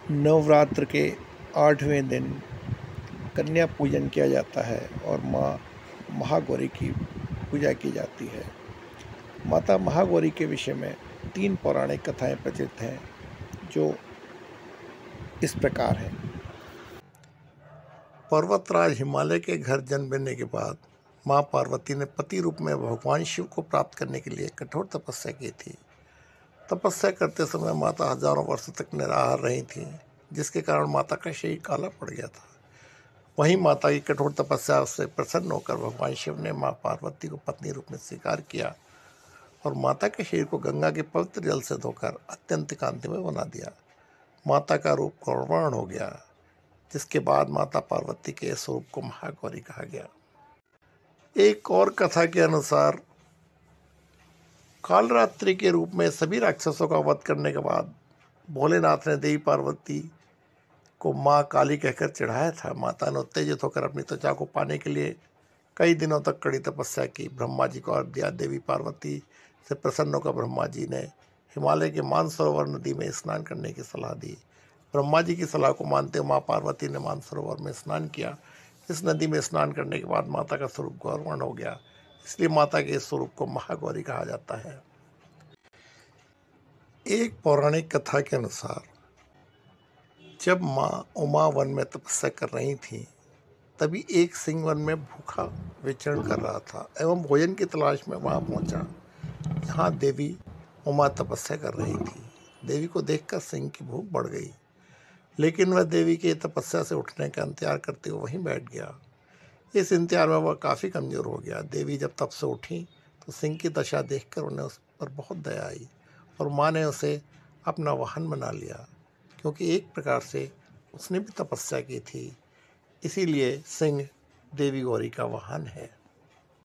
नवरात्र के 8वें दिन कन्या पूजन किया जाता है और माँ महागौरी की पूजा की जाती है। माता महागौरी के विषय में 3 पौराणिक कथाएं प्रचलित हैं, जो इस प्रकार हैं। पर्वतराज हिमालय के घर जन्म लेने के बाद माँ पार्वती ने पति रूप में भगवान शिव को प्राप्त करने के लिए कठोर तपस्या की थी। तपस्या करते समय माता हजारों वर्षों तक निराहार रही थी, जिसके कारण माता का शरीर काला पड़ गया था। वहीं माता की कठोर तपस्या से प्रसन्न होकर भगवान शिव ने माँ पार्वती को पत्नी रूप में स्वीकार किया और माता के शरीर को गंगा के पवित्र जल से धोकर अत्यंत कांतिमय बना दिया। माता का रूप गौरवर्ण हो गया, जिसके बाद माता पार्वती के स्वरूप को महागौरी कहा गया। एक और कथा के अनुसार कालरात्रि के रूप में सभी राक्षसों का वध करने के बाद भोलेनाथ ने देवी पार्वती को माँ काली कहकर चढ़ाया था। माता ने उत्तेजित होकर अपनी त्वचा को पाने के लिए कई दिनों तक कड़ी तपस्या की। ब्रह्मा जी को अर्घ्य दिया। देवी पार्वती से प्रसन्न होकर ब्रह्मा जी ने हिमालय के मानसरोवर नदी में स्नान करने की सलाह दी। ब्रह्मा जी की सलाह को मानते हुए माँ पार्वती ने मानसरोवर में स्नान किया। इस नदी में स्नान करने के बाद माता का स्वरूप गौरवर्ण हो गया, इसलिए माता के इस स्वरूप को महागौरी कहा जाता है। एक पौराणिक कथा के अनुसार जब माँ उमा वन में तपस्या कर रही थी, तभी एक सिंह वन में भूखा विचरण कर रहा था एवं भोजन की तलाश में वहां पहुंचा, जहां देवी उमा तपस्या कर रही थी। देवी को देखकर सिंह की भूख बढ़ गई, लेकिन वह देवी की तपस्या से उठने का इंतजार करते हुए वहीं बैठ गया। इस इंतजार में वह काफ़ी कमज़ोर हो गया। देवी जब तप से उठी तो सिंह की दशा देखकर उन्हें उस पर बहुत दया आई और माँ ने उसे अपना वाहन बना लिया, क्योंकि एक प्रकार से उसने भी तपस्या की थी। इसीलिए सिंह देवी गौरी का वाहन है।